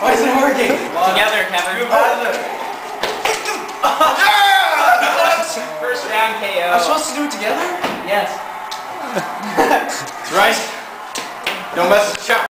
Why is it working? Together, Kevin. First round KO. I'm supposed to do it together? Yes. That's right. Don't mess with the shot.